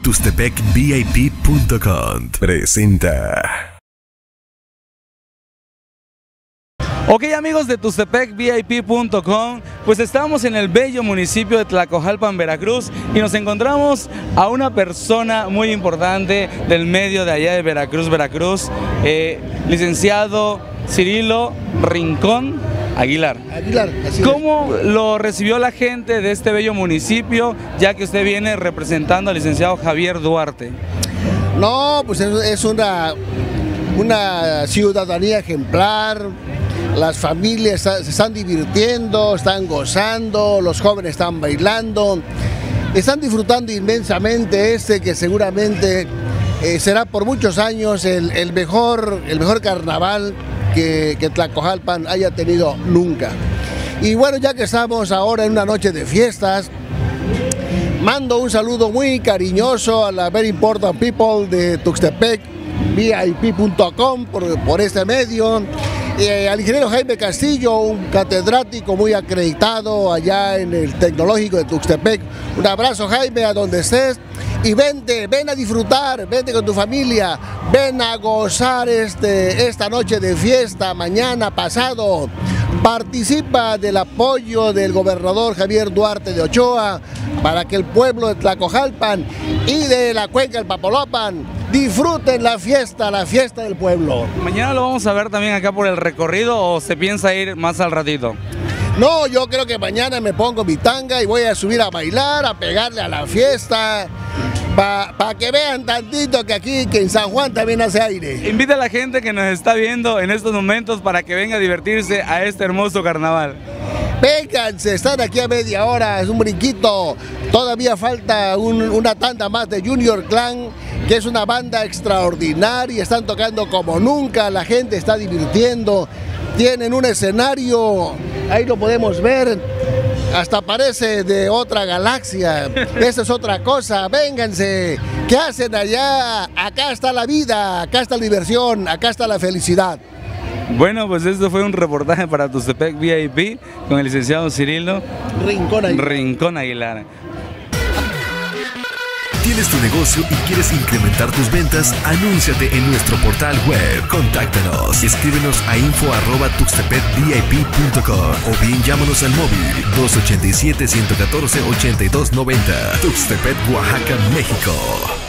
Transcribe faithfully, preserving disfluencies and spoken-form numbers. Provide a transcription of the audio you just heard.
Tuxtepec V I P punto com presenta. Ok, amigos de Tuxtepec V I P punto com, pues estamos en el bello municipio de Tlacojalpan, Veracruz, y nos encontramos a una persona muy importante del medio de allá de Veracruz, Veracruz, eh, licenciado Cirilo Rincón Aguilar. Aguilar, así ¿Cómo lo recibió la gente de este bello municipio, ya que usted viene representando al licenciado Javier Duarte? No, pues es, es una, una ciudadanía ejemplar. Las familias se están divirtiendo, están gozando, los jóvenes están bailando, están disfrutando inmensamente este que seguramente eh, será por muchos años el, el, mejor, el mejor carnaval que, que Tlacojalpan haya tenido nunca. Y bueno, ya que estamos ahora en una noche de fiestas, mando un saludo muy cariñoso a la very important people de Tuxtepec V I P punto com por, por este medio. Eh, al ingeniero Jaime Castillo, un catedrático muy acreditado allá en el Tecnológico de Tuxtepec. Un abrazo, Jaime, a donde estés, y vente, ven a disfrutar, vente con tu familia, ven a gozar este, esta noche de fiesta, mañana, pasado. Participa del apoyo del gobernador Javier Duarte de Ochoa para que el pueblo de Tlacojalpan y de la cuenca del Papaloapan disfruten la fiesta, la fiesta del pueblo. ¿Mañana lo vamos a ver también acá por el recorrido o se piensa ir más al ratito? No, yo creo que mañana me pongo mi tanga y voy a subir a bailar, a pegarle a la fiesta, para pa que vean tantito que aquí, que en San Juan también hace aire. Invita a la gente que nos está viendo en estos momentos para que venga a divertirse a este hermoso carnaval. Vénganse, están aquí a media hora, es un brinquito. Todavía falta un, una tanda más de Junior Clan, que es una banda extraordinaria, están tocando como nunca, la gente está divirtiendo, tienen un escenario, ahí lo podemos ver, hasta parece de otra galaxia. Esa es otra cosa, vénganse. ¿Qué hacen allá? Acá está la vida, acá está la diversión, acá está la felicidad. Bueno, pues esto fue un reportaje para Tuxtepec V I P con el licenciado Cirilo Rincón Aguilar. Rincón Aguilar. ¿Tienes tu negocio y quieres incrementar tus ventas? Anúnciate en nuestro portal web. Contáctanos. Escríbenos a info arroba tuxtepec V I P punto com o bien llámanos al móvil dos ochenta y siete, ciento catorce, ochenta y dos noventa. Tuxtepec, Oaxaca, México.